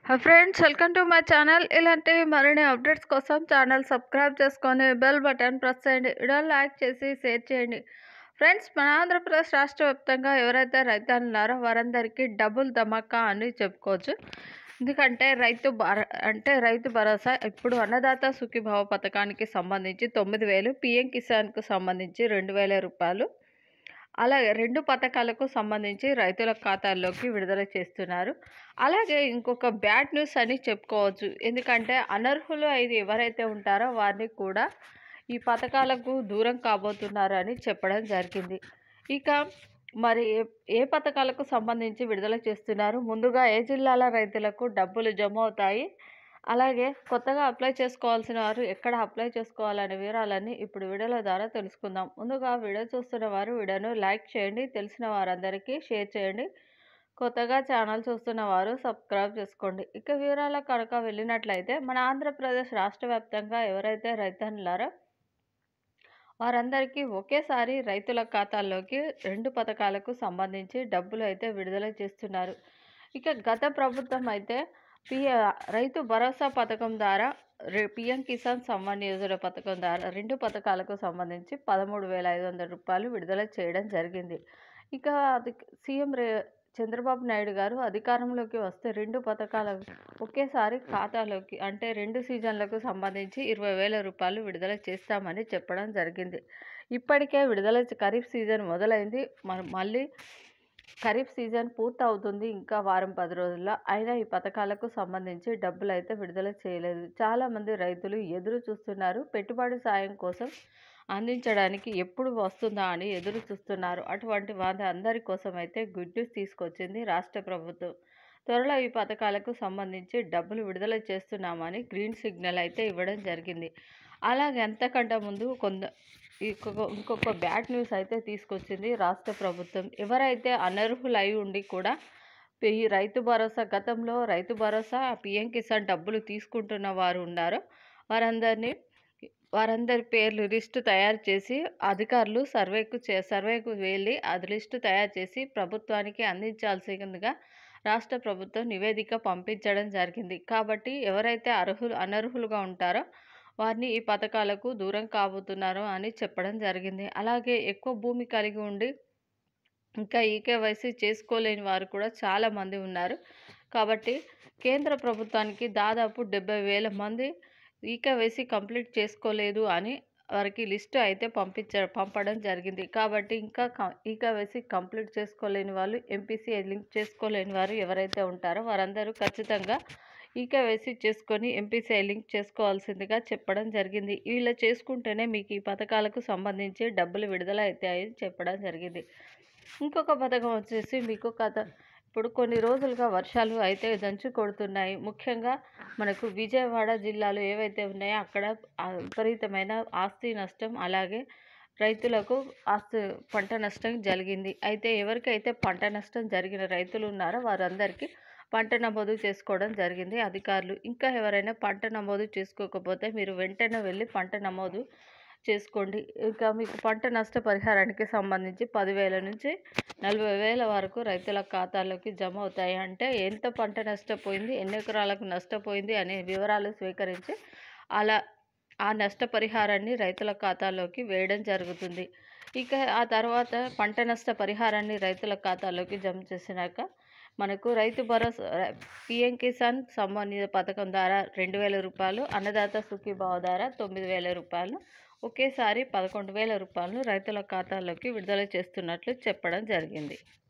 Hi friends, welcome to my channel. ఇలాంటి మరిన్ని updates కోసం ఛానల్ సబ్స్క్రైబ్ చేసుకొని బెల్ బటన్ ప్రెస్ చేయండి. వీడియో లైక్ చేసి షేర్ చేయండి. ఫ్రెండ్స్, మన ఆంధ్రప్రదేశ్ రాష్ట్ర వ్యాప్తంగా ఎవరైతే రైతులు ఉన్నారో వారందరికీ డబుల్ ధమాకా అని చెప్పుకోవచ్చు. ఎందుకంటే రైతు భరోసా ఇప్పుడు అన్నదాత సుఖీభావ పథకానికి సంబంధించి 9,000, పిఎం కిసాన్కు సంబంధించి 2,000 రూపాయలు, అలాగే 2 పథకాలకు సంబంధించి రైతుల ఖాతాల్లోకి విడుదల చేస్తున్నారు. అలాగే ఇంకొక బ్యాడ్ న్యూస్ అని చెప్పుకోవచ్చు. ఎందుకంటే అనర్హులు ఎవరైతే ఉంటారో వారిని కూడా ఈ పథకాలకు దూరం కాబోతున్నారు అని చెప్పడం జరిగింది. ఇక మరి ఏ పథకాలకు సంబంధించి విడుదల చేస్తున్నారు, ముందుగా ఏ జిల్లాల రైతులకు డబ్బులు జమ అవుతాయి, అలాగే కొత్తగా అప్లై చేసుకోవాల్సిన వారు ఎక్కడ అప్లై చేసుకోవాలనే వివరాలన్నీ ఇప్పుడు వీడియోల ద్వారా తెలుసుకుందాం. ముందుగా వీడియో చూస్తున్న వారు వీడియోను లైక్ చేయండి, తెలిసిన వారందరికీ షేర్ చేయండి. కొత్తగా ఛానల్ చూస్తున్న వారు సబ్స్క్రైబ్ చేసుకోండి. ఇక వివరాల కనుక వెళ్ళినట్లయితే, మన ఆంధ్రప్రదేశ్ రాష్ట్ర వ్యాప్తంగా ఎవరైతే రైతన్నులారో వారందరికీ ఒకేసారి రైతుల ఖాతాల్లోకి 2 పథకాలకు సంబంధించి డబ్బులు అయితే విడుదల చేస్తున్నారు. ఇక గత ప్రభుత్వం అయితే రైతు భరోసా పథకం ద్వారా, పిఎం కిసాన్ సమ్మాన్ యోజన పథకం ద్వారా 2 పథకాలకు సంబంధించి 13,500 రూపాయలు విడుదల చేయడం జరిగింది. ఇక అది సీఎం చంద్రబాబు నాయుడు గారు అధికారంలోకి వస్తే 2 పథకాలు ఒకేసారి ఖాతాలోకి, అంటే 2 సీజన్లకు సంబంధించి 20,000 రూపాయలు విడుదల చేస్తామని చెప్పడం జరిగింది. ఇప్పటికే ఖరీఫ్ సీజన్ మొదలైంది. మళ్ళీ ఖరీఫ్ సీజన్ పూర్తవుతుంది ఇంకా వారం 10 రోజుల్లో. అయినా ఈ పథకాలకు సంబంధించి డబ్బులు అయితే విడుదల చేయలేదు. చాలామంది రైతులు ఎదురు చూస్తున్నారు. పెట్టుబడి సాయం కోసం అందించడానికి ఎప్పుడు వస్తుందా అని ఎదురు చూస్తున్నారు. అటువంటి అందరి కోసం అయితే గుడ్ న్యూస్ తీసుకొచ్చింది రాష్ట్ర ప్రభుత్వం. త్వరలో ఈ పథకాలకు సంబంధించి డబ్బులు విడుదల చేస్తున్నామని గ్రీన్ సిగ్నల్ అయితే ఇవ్వడం జరిగింది. అలాగే అంతకంటే ముందు ఇంకొక బ్యాడ్ న్యూస్ అయితే తీసుకొచ్చింది రాష్ట్ర ప్రభుత్వం. ఎవరైతే అనర్హులై ఉండి కూడా ఈ రైతు భరోసా, గతంలో రైతు భరోసా, పిఎం కిసాన్ డబ్బులు తీసుకుంటున్న వారు ఉన్నారో వారందరి పేర్లు లిస్టు తయారు చేసి అధికారులు సర్వేకు వెళ్ళి అది లిస్టు తయారు చేసి ప్రభుత్వానికి అందించాల్సిందిగా రాష్ట్ర ప్రభుత్వం నివేదిక పంపించడం జరిగింది. కాబట్టి ఎవరైతే అనర్హులుగా ఉంటారో వారిని ఈ పథకాలకు దూరం కాబోతున్నారు అని చెప్పడం జరిగింది. అలాగే ఎక్కువ భూమి కలిగి ఉండి ఇంకా ఈకేవైసీ చేసుకోలేని వారు కూడా చాలామంది ఉన్నారు. కాబట్టి కేంద్ర ప్రభుత్వానికి దాదాపు 70,000 మంది ఈకేవైసీ కంప్లీట్ చేసుకోలేదు అని వారికి లిస్టు అయితే పంపడం జరిగింది. కాబట్టి ఇంకా ఈకేవైసీ కంప్లీట్ చేసుకోలేని వాళ్ళు, ఎంపీసీ లింక్ చేసుకోలేని వారు ఎవరైతే ఉంటారో వారందరూ ఖచ్చితంగా ఈకేవైసీ చేసుకొని ఎంపీసీ లింక్ చేసుకోవాల్సిందిగా చెప్పడం జరిగింది. వీళ్ళు చేసుకుంటేనే మీకు ఈ పథకాలకు సంబంధించి డబ్బులు విడుదల అవుతాయని చెప్పడం జరిగింది. ఇంకొక పథకం వచ్చేసి మీకు ఇప్పుడు కొన్ని రోజులుగా వర్షాలు అయితే దంచి కొడుతున్నాయి. ముఖ్యంగా మనకు విజయవాడ జిల్లాలో ఏవైతే ఉన్నాయో అక్కడ విపరీతమైన ఆస్తి నష్టం, అలాగే రైతులకు పంట నష్టం జరిగింది. అయితే ఎవరికైతే పంట నష్టం జరిగిన రైతులు ఉన్నారో వారందరికీ పంట నమోదు చేసుకోవడం జరిగింది అధికారులు. ఇంకా ఎవరైనా పంట నమోదు చేసుకోకపోతే మీరు వెంటనే వెళ్ళి పంట నమోదు చేసుకోండి. ఇంకా మీకు పంట నష్ట పరిహారానికి సంబంధించి 10,000 నుంచి 40,000 వరకు రైతుల ఖాతాల్లోకి జమ అవుతాయి. అంటే ఎంత పంట నష్టపోయింది, ఎన్ని ఎకరాలకు నష్టపోయింది అనే వివరాలు స్వీకరించి ఆ నష్టపరిహారాన్ని రైతుల ఖాతాలోకి వేయడం జరుగుతుంది. ఇక ఆ తర్వాత పంట నష్ట పరిహారాన్ని రైతుల ఖాతాలోకి జమ చేసినాక మనకు రైతు భరోసా, పిఎం కిసాన్ సమ్మాన్ పథకం ద్వారా 2,000 రూపాయలు, అన్నదాత సుఖీభావ ద్వారా 9,000 రూపాయలు, ఒకేసారి 11,000 రూపాయలు రైతుల ఖాతాల్లోకి విడుదల చేస్తున్నట్లు చెప్పడం జరిగింది.